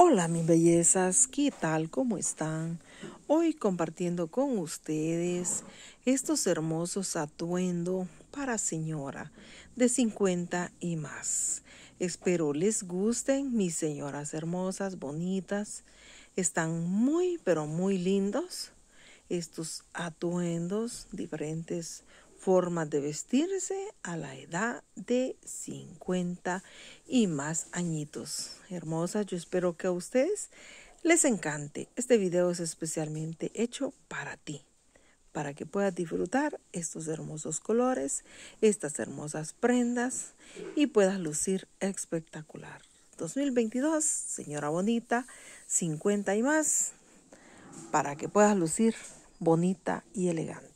Hola mis bellezas, ¿qué tal? ¿Cómo están? Hoy compartiendo con ustedes estos hermosos atuendos para señora de 50 y más. Espero les gusten, mis señoras hermosas, bonitas. Están muy, pero muy lindos estos atuendos, diferentes formas de vestirse a la edad de 50 y más añitos. Hermosas, yo espero que a ustedes les encante. Este video es especialmente hecho para ti, para que puedas disfrutar estos hermosos colores, estas hermosas prendas y puedas lucir espectacular. 2022, señora bonita, 50 y más, para que puedas lucir bonita y elegante.